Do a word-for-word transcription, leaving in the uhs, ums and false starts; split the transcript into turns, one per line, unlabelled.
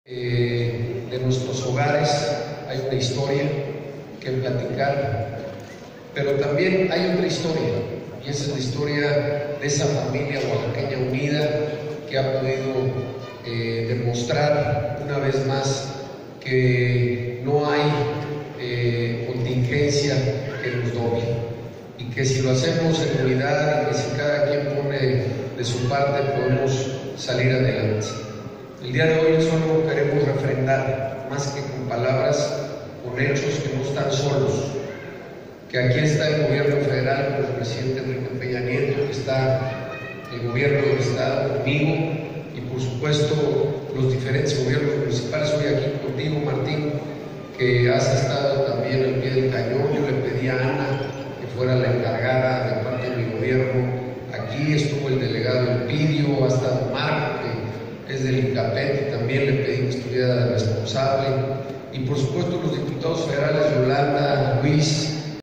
Eh, de nuestros hogares hay una historia que platicar, pero también hay otra historia, y esa es la historia de esa familia oaxaqueña unida que ha podido eh, demostrar una vez más que no hay eh, contingencia que nos doble, y que si lo hacemos en unidad y que si cada quien pone de su parte podemos salir adelante. El día de hoy solo queremos refrendar, más que con palabras, con hechos, que no están solos, que aquí está el gobierno federal con el presidente Enrique Peña Nieto, que está el gobierno del estado conmigo y por supuesto los diferentes gobiernos municipales. Hoy aquí contigo, Martín, que has estado también al pie del cañón. Yo le pedí a Ana que fuera la encargada de parte de mi gobierno. Aquí estuvo el delegado Elpidio, ha estado Marco, que es del INCAPET, y también le pedí que estuviera responsable, y por supuesto los diputados federales Yolanda, Luis,